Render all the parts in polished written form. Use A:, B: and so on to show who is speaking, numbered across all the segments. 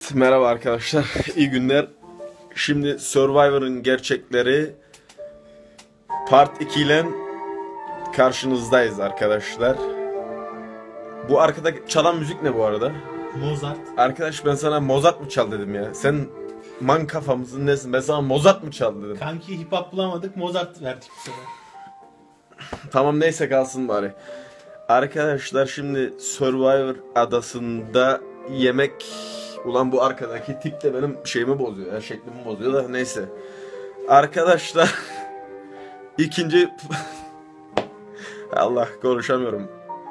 A: Merhaba arkadaşlar, iyi günler. Şimdi Survivor'ın gerçekleri Part 2 ile karşınızdayız arkadaşlar. Bu arkada çalan müzik ne bu arada?
B: Mozart.
A: Arkadaş ben sana Mozart mı çal dedim ya. Sen man kafamızın nesin? Ben sana Mozart mı çal dedim.
B: Kanki hip hop bulamadık, Mozart verdik bu sefer.
A: Tamam neyse kalsın bari. Arkadaşlar şimdi Survivor adasında yemek... Ulan bu arkadaki tip de benim şeyimi bozuyor ya, şeklimi bozuyor da neyse. Arkadaşlar ikinci... Allah konuşamıyorum.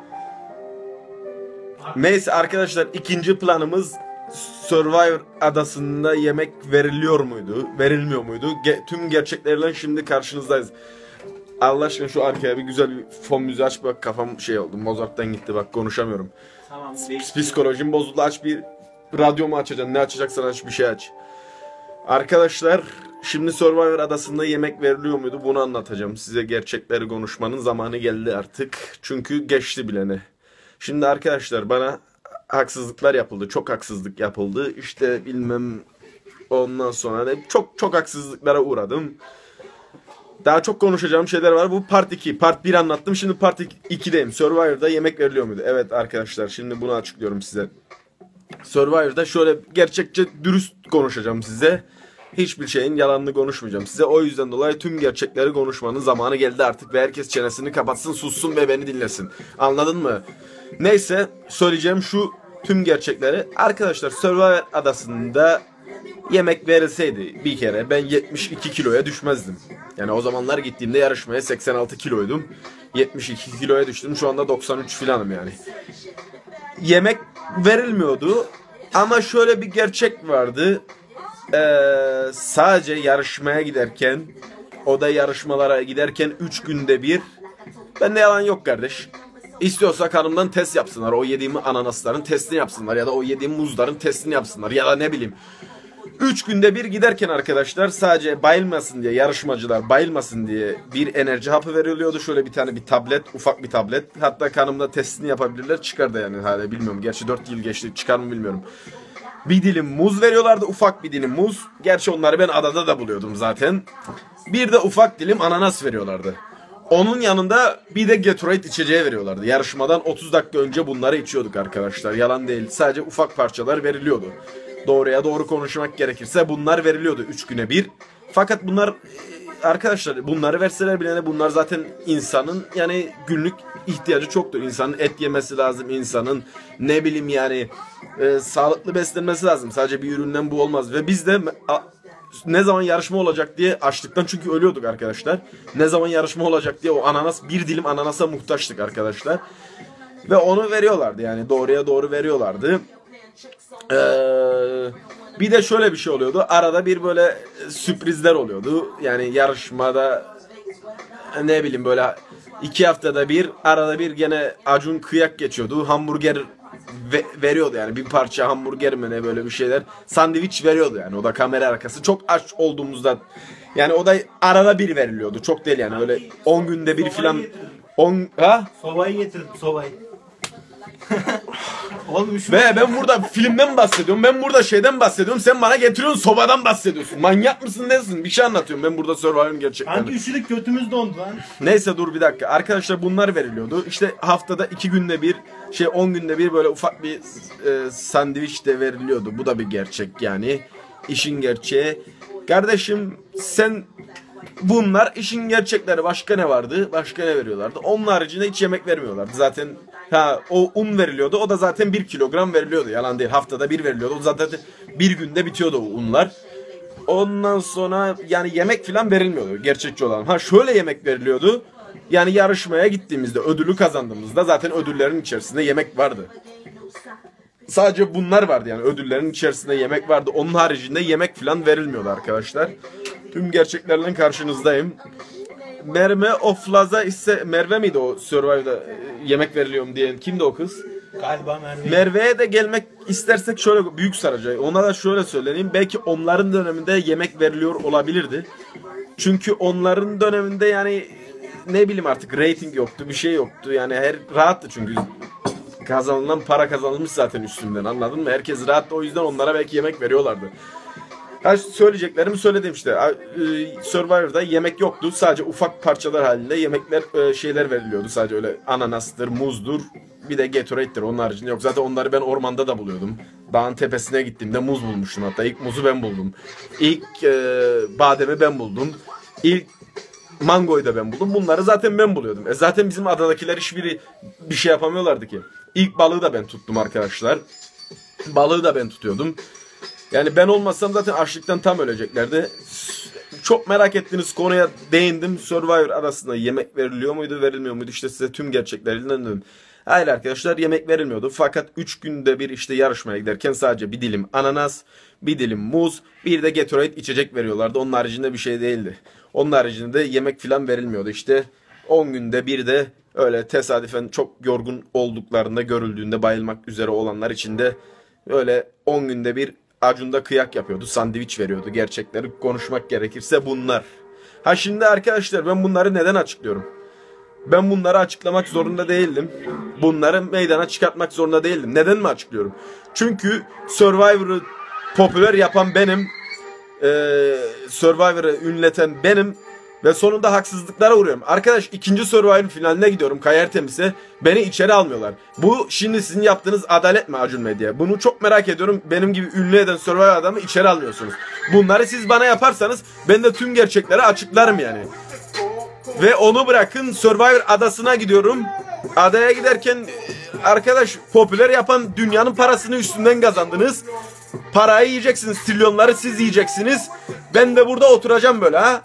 A: Neyse arkadaşlar ikinci planımız Survivor adasında yemek veriliyor muydu, verilmiyor muydu? Tüm gerçeklerle şimdi karşınızdayız. Allah aşkına şu arkaya bir güzel bir fon müziği aç, bak kafam şey oldu, Mozart'tan gitti, bak konuşamıyorum.
B: Tamam.
A: Psikolojim bozuldu, aç bir radyomu açacaksın, ne açacaksan aç, bir şey aç. Arkadaşlar şimdi Survivor adasında yemek veriliyor muydu, bunu anlatacağım size. Gerçekleri konuşmanın zamanı geldi artık, çünkü geçti bilene. Şimdi arkadaşlar bana haksızlıklar yapıldı, çok haksızlık yapıldı, işte bilmem, ondan sonra çok haksızlıklara uğradım. Daha çok konuşacağım şeyler var. Bu part 2. Part 1 anlattım. Şimdi part 2'deyim. Survivor'da yemek veriliyor muydu? Evet arkadaşlar şimdi bunu açıklıyorum size. Survivor'da şöyle gerçekçe dürüst konuşacağım size. Hiçbir şeyin yalanını konuşmayacağım size. O yüzden dolayı tüm gerçekleri konuşmanın zamanı geldi artık. Ve herkes çenesini kapatsın, sussun ve beni dinlesin. Anladın mı? Neyse söyleyeceğim şu tüm gerçekleri. Arkadaşlar Survivor adasında yemek verilseydi bir kere ben 72 kiloya düşmezdim. Yani o zamanlar gittiğimde yarışmaya 86 kiloydum. 72 kiloya düştüm. Şu anda 93 filanım yani. Yemek verilmiyordu. Ama şöyle bir gerçek vardı. Sadece yarışmaya giderken, o da yarışmalara giderken 3 günde bir. Bende yalan yok kardeş. İstiyorsa kanımdan test yapsınlar. O yediğim ananasların testini yapsınlar. Ya da o yediğim muzların testini yapsınlar. Ya da ne bileyim. 3 günde bir giderken arkadaşlar sadece bayılmasın diye, yarışmacılar bayılmasın diye bir enerji hapı veriliyordu. Şöyle bir tane bir tablet, ufak bir tablet. Hatta kanımda testini yapabilirler. Çıkar da yani hala bilmiyorum. Gerçi 4 yıl geçti, çıkar mı bilmiyorum. Bir dilim muz veriyorlardı, ufak bir dilim muz. Gerçi onları ben adada da buluyordum zaten. Bir de ufak dilim ananas veriyorlardı. Onun yanında bir de Gatorade içeceği veriyorlardı. Yarışmadan 30 dakika önce bunları içiyorduk arkadaşlar. Yalan değil. Sadece ufak parçalar veriliyordu. Doğruya doğru konuşmak gerekirse bunlar veriliyordu 3 güne bir. Fakat bunlar arkadaşlar bunları verseler bile bunlar zaten insanın yani günlük ihtiyacı çoktur. İnsanın et yemesi lazım, insanın ne bileyim yani sağlıklı beslenmesi lazım. Sadece bir üründen bu olmaz. Ve biz de ne zaman yarışma olacak diye açlıktan çünkü ölüyorduk arkadaşlar. Ne zaman yarışma olacak diye o ananas, bir dilim ananasa muhtaçtık arkadaşlar. Ve onu veriyorlardı yani doğruya doğru veriyorlardı. Bir de şöyle bir şey oluyordu. Arada bir böyle sürprizler oluyordu. Yani yarışmada ne bileyim böyle 2 haftada bir, arada bir gene Acun kıyak geçiyordu. Hamburger veriyordu yani bir parça hamburger mi ne böyle bir şeyler. Sandviç veriyordu yani o da kamera arkası. Çok aç olduğumuzda yani o da arada bir veriliyordu. Çok değil yani öyle 10 günde bir filan. 10 ha?
B: Sobayı getirdim, sobayı. Olmuş.
A: Ve ben burada filmden bahsediyorum. Ben burada şeyden bahsediyorum. Sen bana getiriyorsun sobadan bahsediyorsun. Manyak mısın nesin? Bir şey anlatıyorum. Ben burada Survivor'ın gerçeklerini.
B: Hangi üşüdük, götümüz dondu lan.
A: Neyse dur bir dakika. Arkadaşlar bunlar veriliyordu. İşte haftada 2 günde bir 10 günde bir böyle ufak bir sandviç de veriliyordu. Bu da bir gerçek yani. İşin gerçeği. Kardeşim sen bunlar işin gerçekleri. Başka ne vardı? Başka ne veriyorlardı? Onun haricinde hiç yemek vermiyorlardı. Zaten o un veriliyordu. O da zaten 1 kilogram veriliyordu. Yalan değil. Haftada bir veriliyordu. O zaten bir günde bitiyordu o unlar. Ondan sonra yani yemek falan verilmiyordu. Gerçekçi olan. Şöyle yemek veriliyordu. Yani yarışmaya gittiğimizde, ödülü kazandığımızda zaten ödüllerin içerisinde yemek vardı. Sadece bunlar vardı yani. Ödüllerin içerisinde yemek vardı. Onun haricinde yemek falan verilmiyordu arkadaşlar. Tüm gerçeklerle karşınızdayım. Merve Oflaz'a ise Merve miydi o Survivor'da yemek veriliyorum diyen? Kimdi o kız?
B: Galiba Merve.
A: Merve'ye de gelmek istersek şöyle Büyük Sarıcı. Ona da şöyle söyleyeyim. Belki onların döneminde yemek veriliyor olabilirdi. Çünkü onların döneminde yani ne bileyim artık rating yoktu, bir şey yoktu. Yani rahattı çünkü kazanılan para kazanılmış zaten üstümden, anladın mı? Herkes rahat, o yüzden onlara belki yemek veriyorlardı. Söyleyeceklerimi söyledim işte. Survivor'da yemek yoktu. Sadece ufak parçalar halinde yemekler, şeyler veriliyordu. Sadece öyle ananastır, muzdur, bir de Gatorade'dir. Onun haricinde yok. Zaten onları ben ormanda da buluyordum. Dağın tepesine gittiğimde muz bulmuştum hatta. İlk muzu ben buldum. İlk bademi ben buldum. İlk mangoyu da ben buldum. Bunları zaten ben buluyordum. Zaten bizim adadakiler hiçbiri bir şey yapamıyorlardı ki. İlk balığı da ben tuttum arkadaşlar. Balığı da ben tutuyordum. Yani ben olmasam zaten açlıktan tam öleceklerdi. Çok merak ettiğiniz konuya değindim. Survivor arasında yemek veriliyor muydu, verilmiyor muydu? İşte size tüm gerçeklerinden dedim. Hayır arkadaşlar, yemek verilmiyordu. Fakat 3 günde bir işte yarışmaya giderken sadece bir dilim ananas, bir dilim muz, bir de Gatorade içecek veriyorlardı. Onun haricinde bir şey değildi. Onun haricinde yemek falan verilmiyordu. İşte 10 günde bir de öyle tesadüfen çok yorgun olduklarında, görüldüğünde bayılmak üzere olanlar için de öyle 10 günde bir Acun'da kıyak yapıyordu. Sandviç veriyordu. Gerçekleri konuşmak gerekirse bunlar. Ha şimdi arkadaşlar, ben bunları neden açıklıyorum? Ben bunları açıklamak zorunda değildim. Bunları meydana çıkartmak zorunda değildim. Neden mi açıklıyorum? Çünkü Survivor'ı popüler yapan benim. Survivor'ı ünleten benim. Ve sonunda haksızlıklara uğruyorum. Arkadaş, 2. Survivor finaline gidiyorum Kayar Temiz'e. Beni içeri almıyorlar. Bu şimdi sizin yaptığınız adalet mi Acun Medya? Bunu çok merak ediyorum. Benim gibi ünlü eden Survivor adamı içeri almıyorsunuz. Bunları siz bana yaparsanız ben de tüm gerçekleri açıklarım yani. Ve onu bırakın, Survivor adasına gidiyorum. Adaya giderken arkadaş, popüler yapan dünyanın parasını üstünden kazandınız. Parayı yiyeceksiniz. Trilyonları siz yiyeceksiniz. Ben de burada oturacağım böyle ha.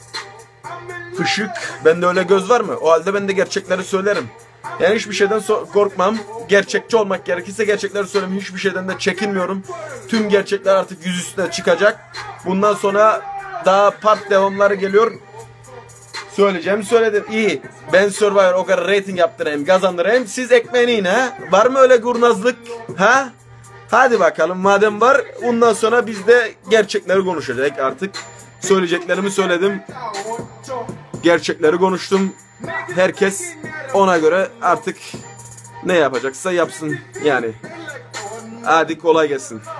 A: Fışık. Bende öyle göz var mı? O halde ben de gerçekleri söylerim. Yani hiçbir şeyden korkmam. Gerçekçi olmak gerekirse gerçekleri söylemem. Hiçbir şeyden de çekinmiyorum. Tüm gerçekler artık yüzüstüne çıkacak. Bundan sonra daha part devamları geliyor. Söyleyeceğim söyledim. İyi. Ben Survivor o kadar rating yaptırayım, kazandırayım. Siz ekmeğini yine ha? Var mı öyle kurnazlık? Ha? Hadi bakalım, madem var. Bundan sonra biz de gerçekleri konuşacak artık. Söyleyeceklerimi söyledim. Gerçekleri konuştum. Herkes ona göre artık ne yapacaksa yapsın yani. Hadi kolay gelsin.